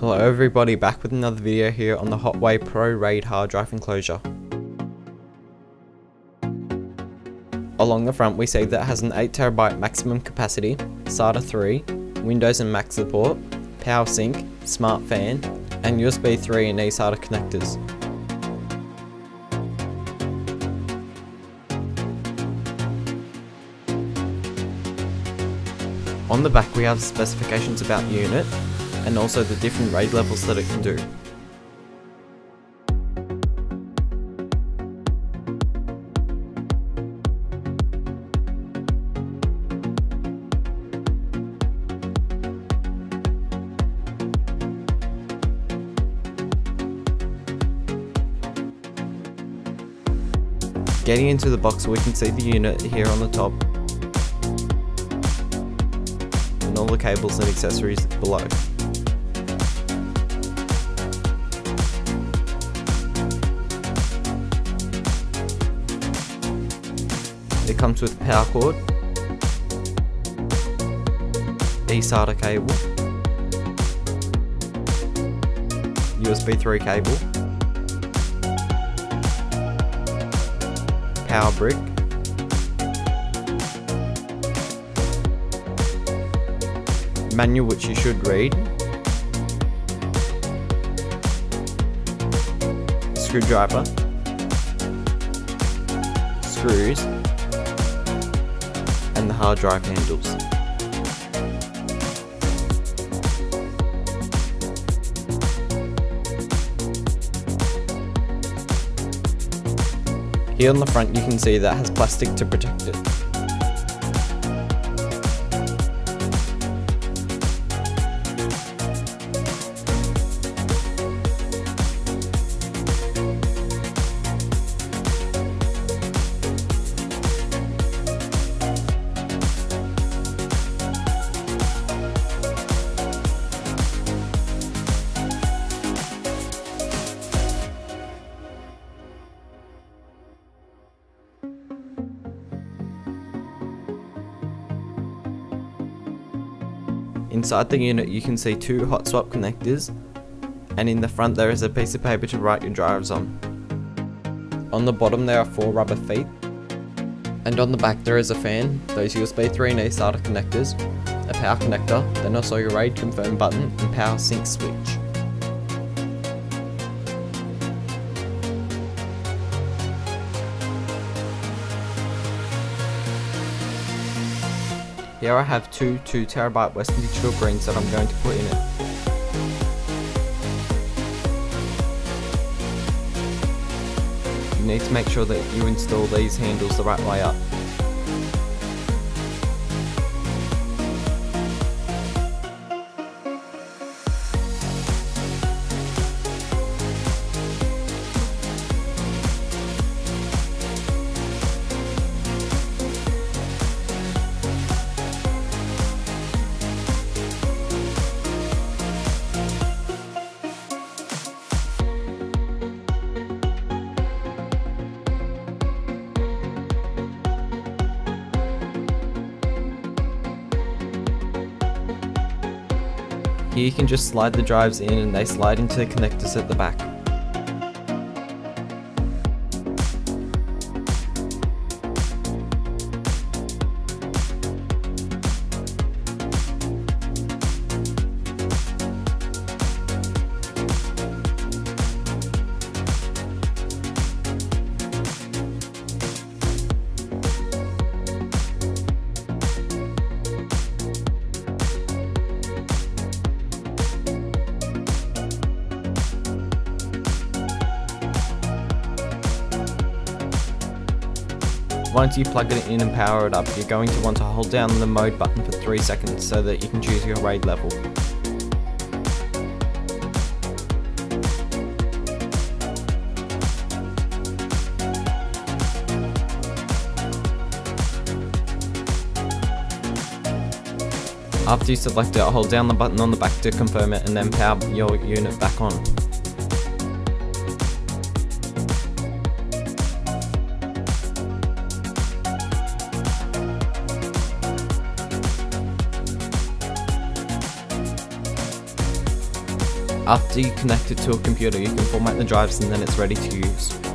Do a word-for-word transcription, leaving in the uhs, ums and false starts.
Hello everybody, back with another video here on the Hotway ProRaid hard drive enclosure. Along the front we see that it has an eight terabyte maximum capacity, SATA three, Windows and Mac support, power sync, smart fan, and U S B three and eSATA connectors. On the back we have specifications about the unit, and also the different RAID levels that it can do. Getting into the box, we can see the unit here on the top, and all the cables and accessories below. It comes with power cord, eSATA cable, U S B three cable, power brick, manual which you should read, screwdriver, screws, and the hard drive handles. Here on the front you can see that it has plastic to protect it. Inside the unit you can see two hot swap connectors, and in the front there is a piece of paper to write your drives on. On the bottom there are four rubber feet, and on the back there is a fan, those U S B three and eSATA connectors, a power connector, then also your RAID confirm button and power sync switch. Here I have two two terabyte Western Digital Greens that I'm going to put in it. You need to make sure that you install these handles the right way up. Here you can just slide the drives in and they slide into the connectors at the back. Once you plug it in and power it up, you're going to want to hold down the mode button for three seconds so that you can choose your RAID level. After you select it, hold down the button on the back to confirm it and then power your unit back on. after you connect it to a computer, you can format the drives and then it's ready to use.